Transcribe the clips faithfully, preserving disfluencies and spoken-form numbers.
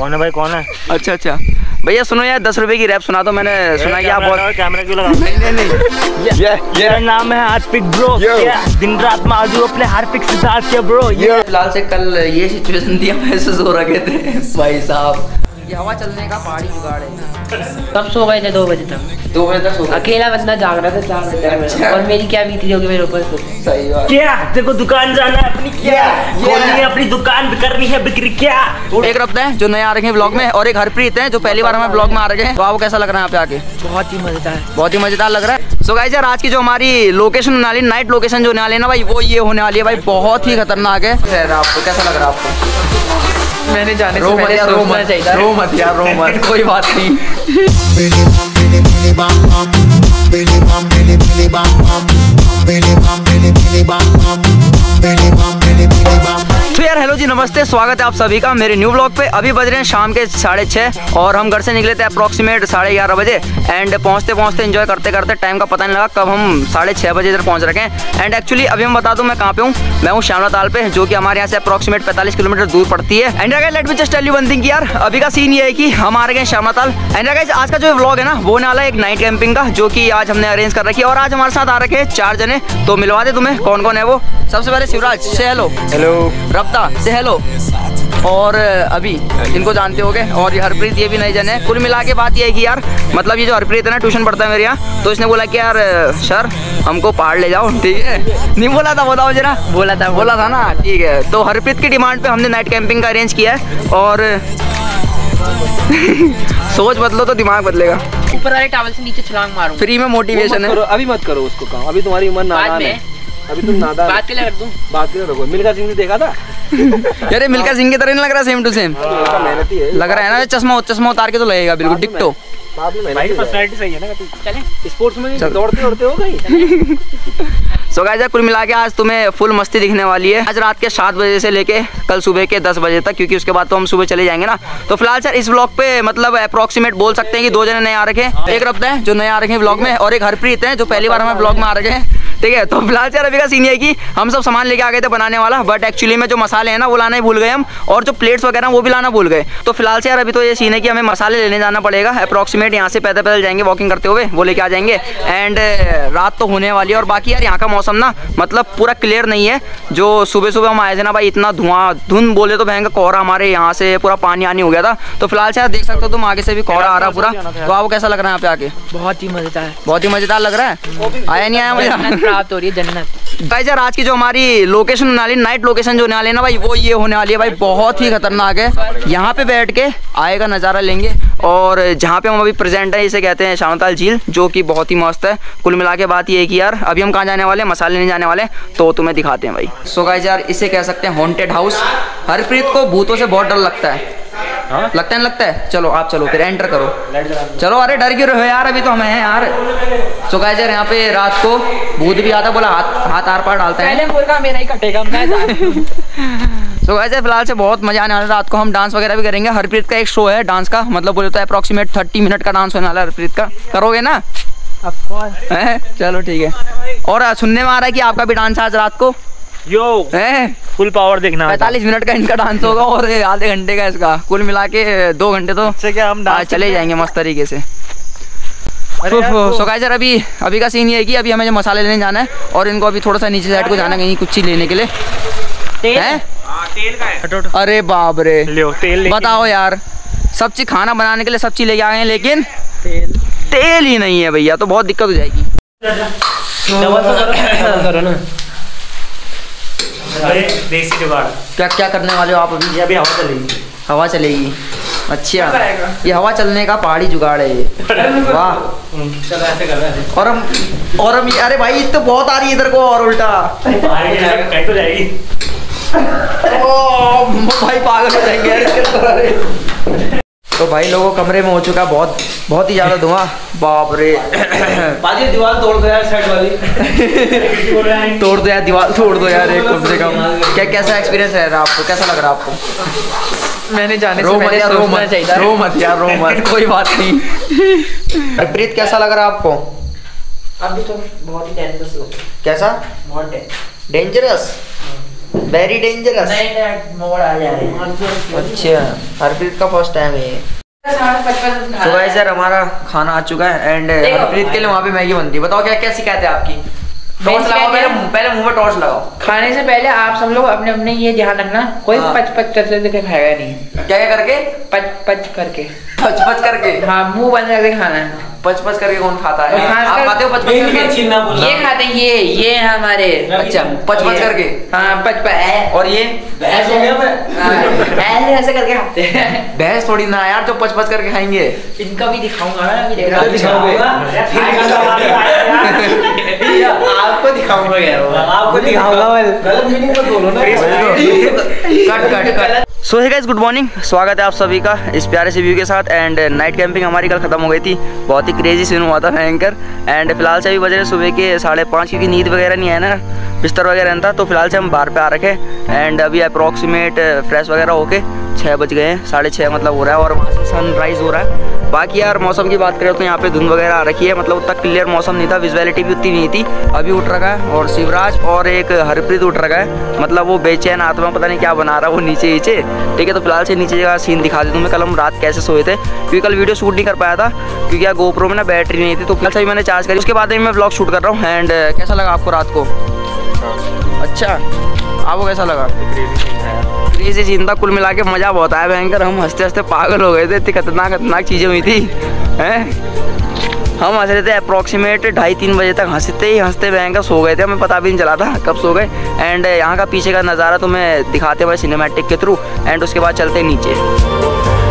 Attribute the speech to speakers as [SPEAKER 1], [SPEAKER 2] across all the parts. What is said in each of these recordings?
[SPEAKER 1] कौन है भाई, कौन है?
[SPEAKER 2] अच्छा अच्छा भैया सुनो यार, दस रुपए की रैप सुना दो। मैंने सुना कि आप बहुत
[SPEAKER 1] कैमरा क्यों लगा?
[SPEAKER 2] नहीं नहीं नहीं ये
[SPEAKER 1] मेरा नाम है हार्पिक ब्रो। दिन रात माजू अपने हार्पिक से साथ किया ब्रो।
[SPEAKER 2] ये फिलहाल से कल ये सिचुएशन थी, हम ऐसे सो रखे थे भाई साहब। ये हवा चलने का पहाड़ी जुगाड़ है।
[SPEAKER 3] कब सो गए थे? दो बजे तक।
[SPEAKER 2] दो बजे तक सो गए।
[SPEAKER 3] अकेला बंदा जाग रहा था चार बजे। अच्छा। और मेरी क्या बीती होगी मेरे ऊपर?
[SPEAKER 2] सही बात।
[SPEAKER 1] क्या तेरे को दुकान जाना है अपनी? क्या खोलनी है अपनी दुकान, करनी है बिक्री? क्या
[SPEAKER 2] एक रफ्ता है जो नए आ रखे हैं ब्लॉग में, और एक हरप्रीत है जो पहली बार हमें ब्लॉग में आ रखे हैं। तो आपको कैसा लग रहा है यहाँ पे आके?
[SPEAKER 3] बहुत ही मजेदार,
[SPEAKER 2] बहुत ही मजेदार लग रहा है। सो गाइस यार, आज की जो हमारी लोकेशन होने वाली, नाइट लोकेशन जो होने वाली है ना भाई, वो ये होने वाली है भाई, बहुत ही खतरनाक है। आपको कैसा लग रहा है आपको?
[SPEAKER 3] मैंने जाने
[SPEAKER 2] रो मत यार, रो मत रो मत यार, रो मत, कोई बात नहीं। तो यार हेलो जी, नमस्ते, स्वागत है आप सभी का मेरे न्यू ब्लॉग पे। अभी बज रहे हैं शाम के साढ़े छः और हम घर से निकले थे अप्रॉक्सीमेट साढ़े ग्यारह बजे। एंड पहुंचते पहुंचते एंजॉय करते करते टाइम का पता नहीं लगा कब हम साढ़े छः बजे इधर पहुंच रखे हैं। एंड एक्चुअली अभी हम बता दूं मैं कहाँ पे हूँ। मैं हूँ श्यामला ताल पे, जो कि हमारे यहाँ से अप्रॉक्सीमेट पैंतालीस किलोमीटर दूर पड़ती है। एंड अगर let me just tell you one thing यार, अभी का सीन ये है कि हम आ रहे हैं श्यामला ताल। एंड अगर आज का जो व्लॉग है ना, वो वाला एक नाइट कैंपिंग का, जो कि आज हमने अरेंज कर रखी है। और आज हमारे साथ आ रखे हैं चार जने, तो मिलवा दे तुम्हें कौन कौन है वो। सबसे पहले शिवराज से हेलो।
[SPEAKER 1] हेलो।
[SPEAKER 2] रफ्ता से हेलो। और अभी इनको जानते होगे। और ये हरप्रीत, ये भी नई जन है। कुल मिला के बात ये है कि यार, मतलब ये जो हरप्रीत है ना, ट्यूशन पढ़ता है मेरे यहाँ, तो इसने बोला कि यार सर हमको पहाड़ ले जाओ। ठीक है, नहीं बोला था? बताओ जरा।
[SPEAKER 3] बोला था
[SPEAKER 2] बोला था ना, ठीक है। तो हरप्रीत की डिमांड पे हमने नाइट कैंपिंग का अरेंज किया है। और सोच बदलो तो दिमाग बदलेगा।
[SPEAKER 3] ऊपर वाले टावल से नीचे छलांग मारूं।
[SPEAKER 2] फ्री में मोटिवेशन है।
[SPEAKER 4] अभी मत करो उसको काम, अभी तुम्हारी उम्र नादान है। अभी तुम नादान।
[SPEAKER 3] बात के लिए कर दूं?
[SPEAKER 4] बात के लिए रखो। मिल्खा सिंह ने देखा था?
[SPEAKER 2] अरे मिल्खा सिंह की तरह नहीं लग रहा? सेम टू सेम
[SPEAKER 4] मेहनती है।
[SPEAKER 2] लग रहा है ना? चश्मा चश्मा उतार के तो लगेगा बिल्कुल डिक्टो।
[SPEAKER 4] पर्सनैलिटी सही है ना?
[SPEAKER 3] चले
[SPEAKER 4] स्पोर्ट्स में दौड़ते दौड़ते हो गई।
[SPEAKER 2] सो गाइस कुल मिला के आज तुम्हें फुल मस्ती दिखने वाली है। आज रात के सात बजे से लेके कल सुबह के दस बजे तक, क्योंकि उसके बाद तो हम सुबह चले जाएंगे ना। तो फिलहाल सर इस व्लॉग पे मतलब अप्रॉक्सीमेट बोल सकते हैं कि दो जने नए आ रखे हैं। एक रफ्ता है जो नए आ रखे हैं व्लॉग में, और एक हरप्रीत है जो पहली बार हमें व्लॉग में आ रखे हैं। ठीक है, तो फिलहाल सर अभी का सीन है कि हम सब सामान लेके आ गए थे बनाने वाला, बट एक्चुअली में जो मसाले हैं ना वो लाना ही भूल गए हम, और जो प्लेट्स वगैरह वो भी लाना भूल गए। तो फिलहाल से यार अभी तो ये सीन है कि हमें मसाले लेने जाना पड़ेगा। अप्रॉक्सीमेट यहाँ से पैदल पैदल जाएंगे वॉकिंग करते हुए, वो लेके आ जाएंगे। एंड रात तो होने वाली है। और बाकी यार यहाँ का मौसम ना मतलब पूरा क्लियर नहीं है। जो सुबह सुबह हम आए थे ना भाई, इतना धुआं धुंध बोले तो भयंकर कोहरा, हमारे यहाँ से पूरा पानी आनी हो गया था। तो फिलहाल से यार देख सकते हो तुम, आगे से भी कोहरा आ रहा पूरा। तो आपको कैसा लग रहा है यहाँ पे आके?
[SPEAKER 3] बहुत ही मजेदार,
[SPEAKER 2] बहुत ही मजेदार लग रहा है। आया नहीं आया मजा?
[SPEAKER 3] प्राप्त हो रही है जन्नत।
[SPEAKER 2] भाई यार आज की जो हमारी लोकेशन होने वाली, नाइट लोकेशन जो होने वाली है ना भाई, वो ये होने वाली है भाई, बहुत ही खतरनाक है। यहाँ पे बैठ के आए का नज़ारा लेंगे। और जहाँ पे हम अभी प्रेजेंट है, इसे कहते हैं श्यामला ताल झील, जो कि बहुत ही मस्त है। कुल मिला के बात ये है कि यार अभी हम कहाँ जाने वाले हैं, मसाले लेने जाने वाले, तो तुम्हें दिखाते हैं भाई। सो गाइस यार इसे कह सकते हैं हॉन्टेड हाउस। हरप्रीत को भूतों से बहुत डर लगता है। हाँ? लगता है लगता है। चलो आप चलो फिर एंटर करो। चलो, अरे डर क्यों रहे हो यार, अभी तो हमें है यार। सो गाइस यार यहाँ पे रात को भूत भी आता, बोला हाथ हाथ आर पार डालता है।
[SPEAKER 3] पहले बोला मेरा ही कटेगा मैं।
[SPEAKER 2] सो गाइस फिलहाल से बहुत मजा आने वाला है। रात को हम डांस वगैरह भी करेंगे। हरप्रीत का एक शो है डांस का, मतलब बोले तो अप्रॉक्सीमेट थर्टी मिनट का डांस होने वाला है हरप्रीत का। करोगे ना? है चलो ठीक है। और सुनने में आ रहा है कि आपका भी डांस आज रात को।
[SPEAKER 1] यो
[SPEAKER 2] है फुल
[SPEAKER 1] पावर देखना।
[SPEAKER 2] पैंतालीस मिनट का इनका डांस होगा और आधे घंटे का इसका। कुल मिला के दो घंटे तो
[SPEAKER 1] क्या हम
[SPEAKER 2] आज चले जाएंगे मस्त तरीके से। सो गाइस यार अभी अभी का सीन ये है कि अभी हमें जो मसाले लेने जाना है, और इनको अभी थोड़ा सा नीचे साइड को जाना कहीं कुछ चीज लेने के लिए। हैं?
[SPEAKER 1] तेल का है।
[SPEAKER 2] अरे बाप रे,
[SPEAKER 1] तेल
[SPEAKER 2] बताओ यार, सब चीज खाना बनाने के लिए सब चीज लेके आ गए हैं, लेकिन तेल तेल ही नहीं है भैया, तो बहुत दिक्कत हो जाएगी।
[SPEAKER 1] देसी जुगाड़।
[SPEAKER 2] क्या क्या करने वाले हो आप अभी?
[SPEAKER 1] अभी हवा चलेगी।
[SPEAKER 2] हवा चलेगी? अच्छा, ये हवा चलने का पहाड़ी जुगाड़ है ये। वाह।
[SPEAKER 1] चलो ऐसे कर रहे हैं।
[SPEAKER 2] और हम और हम अरे भाई तो बहुत आ रही है इधर को, और उल्टा
[SPEAKER 1] कहीं तो जाएगी।
[SPEAKER 2] ओ भाई पागल हो जाएंगे यार इसके तरह। तो भाई लोगों कमरे में हो चुका बहुत बहुत ही ज्यादा धुआं। बाप रे,
[SPEAKER 4] बाजी दीवार तोड़ दो यार, साइड वाली
[SPEAKER 2] तोड़ दो यार, दीवार तोड़ दो यार एक कम से कम। क्या कैसा एक्सपीरियंस है आपको, कैसा लग रहा है आपको?
[SPEAKER 3] मैंने जाने
[SPEAKER 2] रो
[SPEAKER 3] से
[SPEAKER 2] मत
[SPEAKER 3] पहले
[SPEAKER 2] यार, रो
[SPEAKER 3] सोचना
[SPEAKER 2] मत
[SPEAKER 3] चाहिए।
[SPEAKER 2] रो मत यार, रो मत, कोई बात नहीं। हरप्रीत कैसा लग रहा है आपको?
[SPEAKER 3] अभी तो बहुत ही डेंजरस हो।
[SPEAKER 2] कैसा?
[SPEAKER 3] बहुत
[SPEAKER 2] डेंजरस? Very dangerous.
[SPEAKER 3] मोड़ आ जा रहे हैं।
[SPEAKER 2] अच्छा, हरप्रीत का फर्स्ट टाइम है ये। तो गाइस यार हमारा खाना आ चुका है एंड हरप्रीत के लिए वहाँ पे मैगी बनती है। बताओ क्या क्या शिकायत है आपकी? टॉर्च लगाओ पहले, पहले मुंह में टॉर्च लगाओ।
[SPEAKER 3] खाने से पहले आप सब लोग अपने अपने ये ध्यान रखना, कोई
[SPEAKER 2] हाँ।
[SPEAKER 3] पच पच करके खाएगा नहीं।
[SPEAKER 2] क्या क्या करके?
[SPEAKER 3] पच पच करके।
[SPEAKER 2] पच पच करके?
[SPEAKER 3] हाँ, मुंह बंद करके खाना है।
[SPEAKER 2] पच पच करके कौन खाता है?
[SPEAKER 3] खास
[SPEAKER 2] आप
[SPEAKER 3] कर-
[SPEAKER 2] खाते हो पच पच करके?
[SPEAKER 3] ये खाते हैं, ये ये है हमारे।
[SPEAKER 2] अच्छा, पच पच
[SPEAKER 3] ये-
[SPEAKER 2] करके।
[SPEAKER 3] हाँ, पच पच।
[SPEAKER 2] और ये
[SPEAKER 3] ऐसे ऐसे ऐसे करके खाते हैं।
[SPEAKER 2] भैंस थोड़ी ना यार जो पच पच करके खाएंगे।
[SPEAKER 3] इनका भी दिखाऊंगा ना, अभी देखना। आपको दिखाऊंगा यार,
[SPEAKER 4] आपको दिखाऊंगा। गलत मीनिंग मत बोलो ना।
[SPEAKER 2] Cut cut cut. So hey guys, good morning. स्वागत है आप सभी का इस प्यारे से व्यू के साथ। एंड नाइट कैंपिंग हमारी कल खत्म हो गई थी। बहुत ही क्रेजी सीन हुआ था, भयंकर। एंड फिलहाल से अभी बज रहे सुबह के साढ़े पाँच, क्योंकि नींद वगैरह नहीं है ना, बिस्तर वगैरह नहीं था, तो फिलहाल से हम बाहर पे आ रखे। एंड अभी अप्रॉक्सीमेट फ्रेश वगैरह होके छः बज गए हैं, साढ़े छः मतलब हो रहा है, और वहाँ से सनराइज़ हो रहा है। बाकी यार मौसम की बात करें तो यहाँ पे धुंध वगैरह आ रखी है, मतलब उतना क्लियर मौसम नहीं था, विजुअलिटी भी उतनी नहीं थी। अभी उठ रखा है और शिवराज और एक हरप्रीत उठ रखा है, मतलब वो बेचैन आत्मा पता नहीं क्या बना रहा है वो नीचे नीचे। ठीक है, तो फिलहाल से नीचे का सीन दिखा देता हूँ मैं। कल हम रात कैसे सोए थे, क्योंकि कल वीडियो शूट नहीं कर पाया था, क्योंकि यार गोप्रो में ना बैटरी नहीं थी, तो फिलहाल से मैंने चार्ज करी, उसके बाद मैं व्लॉग शूट कर रहा हूँ। एंड कैसा लगा आपको रात को? अच्छा, आपको कैसा लगा? क्रेजी सीन था, कुल मिला के मज़ा बहुत आया, भयंकर। हम हंसते हंसते पागल हो गए थे, इतनी खतरनाक खतरनाक चीज़ें हुई थी हैं। हम हंस रहे थे अप्रॉक्सीमेट ढाई तीन बजे तक, हंसते ही हंसते भयंकर सो गए थे, हमें पता भी नहीं चला था कब सो गए। एंड यहाँ का पीछे का नज़ारा तो मैं दिखाते हुए सिनेमैटिक के थ्रू, एंड उसके बाद चलते नीचे।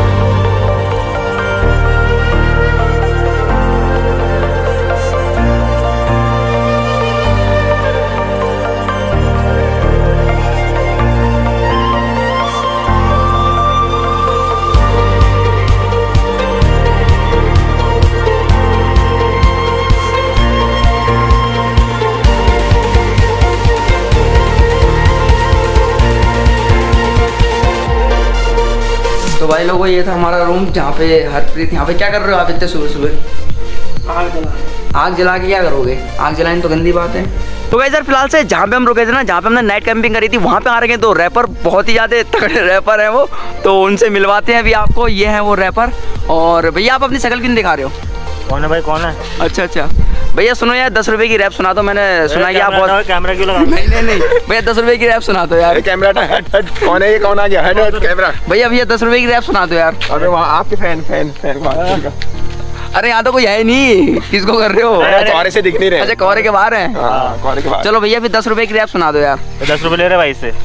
[SPEAKER 2] तो भाई लोगों, ये था हमारा रूम, जहाँ पे हरप्रीत। यहाँ पे क्या कर रहे हो आप इतने सुबह सुबह?
[SPEAKER 3] आग जला।
[SPEAKER 2] आग जला के क्या करोगे? आग जलानी तो गंदी बात है। तो गाइस यार फिलहाल से जहाँ पे हम रुके थे ना, जहाँ पे हमने नाइट कैंपिंग करी थी, वहाँ पे आ रहे हैं तो रैपर बहुत ही ज़्यादा तगड़े रैपर हैं वो, तो उनसे मिलवाते हैं अभी आपको। ये है वो रैपर। और भैया आप अपनी शक्ल क्यों नहीं दिखा रहे हो?
[SPEAKER 1] कौन है भाई, कौन है?
[SPEAKER 2] अच्छा अच्छा भैया सुनो यार, दस रुपए की रैप सुना दो। मैंने सुना कि आप बहुत
[SPEAKER 1] कैमरा क्यों लगा?
[SPEAKER 2] नहीं नहीं नहीं भैया, दस रुपए की रैप सुना दो यार।
[SPEAKER 5] कैमरा हट हट, कौन है ये? कौन आ गया? हट हट कैमरा।
[SPEAKER 2] भैया भैया दस रुपए की रैप सुना दो यार।
[SPEAKER 5] अबे वहाँ आपके फैन फैन फैन
[SPEAKER 2] अरे यहाँ तो कोई है नहीं, किसको कर रहे हो?
[SPEAKER 5] कोरे से दिख नहीं रहे।
[SPEAKER 2] अच्छा, कोरे के बाहर हैं।
[SPEAKER 5] हाँ, कोरे के बाहर।
[SPEAKER 2] चलो भैया फिर दस रुपए की रैप सुना दो यार।
[SPEAKER 1] दस रुपए ले रहे भाई से।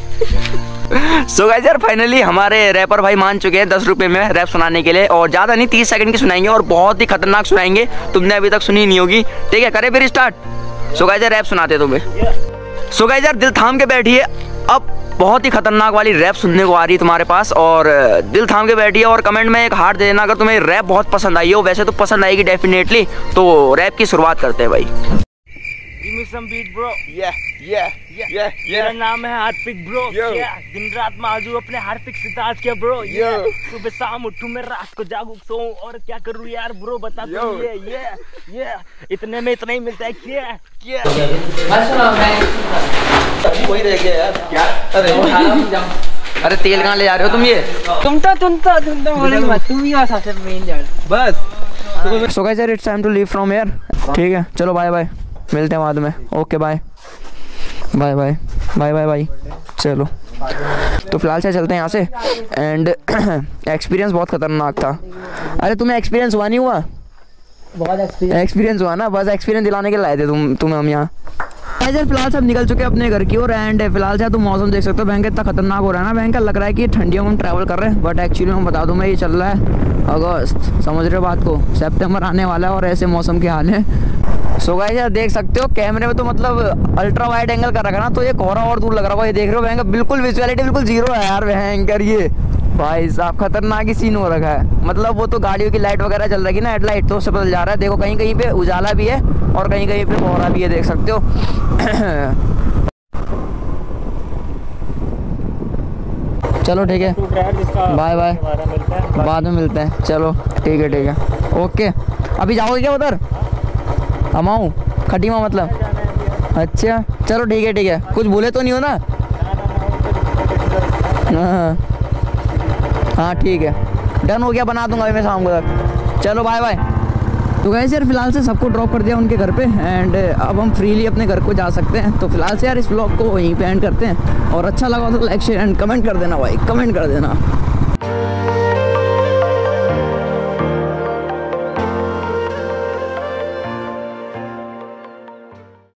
[SPEAKER 2] सो गाइस यार फाइनली हमारे रैपर भाई मान चुके हैं दस रुपए में रैप सुनाने के लिए, और ज़्यादा नहीं, तीस सेकंड की सुनाएंगे और बहुत ही खतरनाक सुनाएंगे, तुमने अभी तक सुनी नहीं होगी। ठीक है, करें फिर स्टार्ट। सो गाइस यार रैप सुनाते तुम्हें। सो गाइस यार दिल थाम के बैठिए, अब बहुत ही खतरनाक वाली रैप सुनने को आ रही है तुम्हारे पास, और दिल थाम के बैठिए और कमेंट में एक हार्ट दे देना अगर तुम्हें रैप बहुत पसंद आई हो। वैसे तो पसंद आएगी डेफिनेटली। तो रैप की शुरुआत करते हैं भाई।
[SPEAKER 1] Give me some beat bro.
[SPEAKER 5] Yeah, yeah, yeah,
[SPEAKER 1] मेरा
[SPEAKER 5] yeah.
[SPEAKER 1] नाम है हार्पिक ब्रो।
[SPEAKER 5] Yo.
[SPEAKER 1] क्या दिन रात माजू अपने हार्पिक से ताज क्या ब्रो?
[SPEAKER 5] Yo.
[SPEAKER 1] सुबह शाम उठूं मैं, रात को जागू सोऊं, और क्या करूं यार ब्रो बता तू।
[SPEAKER 5] Yo.
[SPEAKER 1] ये ये ये इतने में इतना ही मिलता है। क्या क्या
[SPEAKER 3] बस सुनो, मैं
[SPEAKER 2] वही रह गया यार।
[SPEAKER 5] क्या?
[SPEAKER 2] अरे
[SPEAKER 3] उठा रहा हूँ, जाओ।
[SPEAKER 2] अरे तेल कहाँ ले जा रहे हो तुम? ये
[SPEAKER 3] तुम तो तुम तो तुम तो बोले मत, तुम ही और सबसे मेन जड़
[SPEAKER 2] बस। सो गाइस यार it's time to leave from here. ठीक है, चलो बाय बाय, मिलते हैं बाद में। Okay bye bye bye bye bye bye. चलो तो फिलहाल से चलते हैं यहाँ से। एंड एक्सपीरियंस बहुत खतरनाक था। अरे तुम्हें एक्सपीरियंस हुआ नहीं हुआ?
[SPEAKER 3] बहुत एक्सपीरियंस
[SPEAKER 2] एक्सपीरियंस हुआ ना, बस एक्सपीरियंस दिलाने के लाए थे तुम तुम्हें हम यहाँ। यार फिलहाल से हम निकल चुके हैं अपने घर की ओर। एंड फिलहाल से तुम मौसम देख सकते हो, भयंकर इतना खतरनाक हो रहा है ना, भयंकर लग रहा है कि ठंडियों में हम ट्रैवल कर रहे हैं, बट एक्चुअली मैं बता दूं मैं, ये चल रहा है अगस्त, समझ रहे हो बात को? सितंबर आने वाला है और ऐसे मौसम के हाल है। सो गाइस यार देख सकते हो कैमरे में तो मतलब अल्ट्रा वाइड एंगल कर रखा ना, तो ये कोहरा और दूर लग रहा होगा। ये देख रहे हो भयंकर, बिल्कुल विजुअलिटी बिल्कुल जीरो है यार भयंकर। ये भाई साहब खतरनाक ही सीन हो रखा है, मतलब वो तो गाड़ियों की लाइट वगैरह चल रही है ना, हेडलाइट, तो उससे बदल जा रहा है। देखो कहीं कहीं पे उजाला भी है और कहीं कहीं पे कोहरा भी है, देख सकते हो। चलो ठीक है, बाय बाय, बाद में मिलते हैं। चलो ठीक है ठीक है, ओके। अभी जाओगे क्या उधर? हम आऊँ खटीमा मतलब? अच्छा चलो ठीक है ठीक है, कुछ भूले तो नहीं हो ना? हाँ हाँ ठीक है, डन हो गया, बना दूंगा अभी मैं शाम को तक। चलो बाय बाय। तो गाइस यार फिलहाल से सबको ड्रॉप कर दिया उनके घर पे एंड अब हम फ्रीली अपने घर को जा सकते हैं। तो फिलहाल से यार इस व्लॉग को वहीं पे एंड करते हैं, और अच्छा लगा तो लाइक शेयर एंड कमेंट कर देना भाई, कमेंट कर देना।